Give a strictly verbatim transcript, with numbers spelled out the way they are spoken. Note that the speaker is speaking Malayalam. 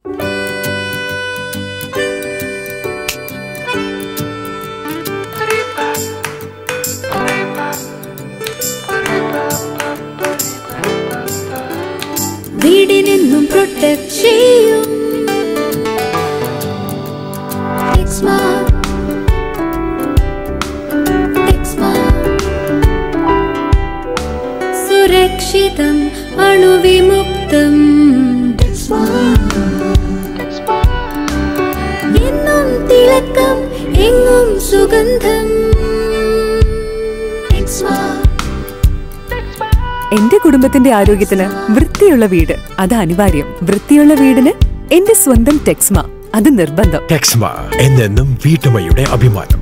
വീടിനെന്നും പ്രൊട്ടക്ട് ചെയ്യും ടെക്സ്മാ ടെക്സ്മാ സുരക്ഷിതം അണുവിമുക്തം ടെക്സ്മാ എന്നും തിളക്കം എങ്ങും സുഗന്ധം ടെക്സ്മാ. എന്റെ കുടുംബത്തിന്റെ ആരോഗ്യത്തിന് വൃത്തിയുള്ള വീട് അത് അനിവാര്യം. വൃത്തിയുള്ള വീടിന് എന്റെ സ്വന്തം ടെക്സ്മ അത് നിർബന്ധം. ടെക്സ്മ എന്നെന്നും വീട്ടമ്മയുടെ അഭിമാനം.